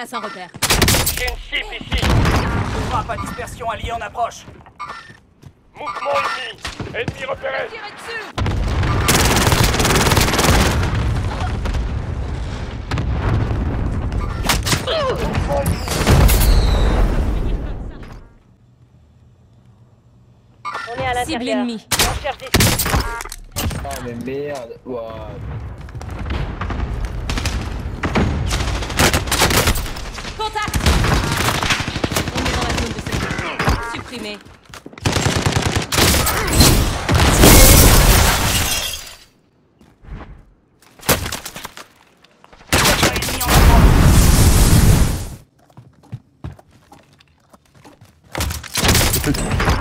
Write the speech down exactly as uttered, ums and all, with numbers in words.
place un repère. J'ai une cible ici. Frappe à dispersion alliée en approche. Mouvement ennemi. Ennemi repéré. Tirez dessus. Mouvement ennemi. On est à Cible l'intérieur. ennemie. On cherche des cibles. Ah mais merde. Wow. Contact. On est dans la zone de sécurité. Supprimé. Ennemi en approche. Petit.